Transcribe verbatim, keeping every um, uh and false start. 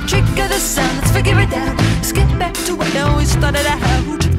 trick of the sun, let's figure it out. Let's get back to what I always started out.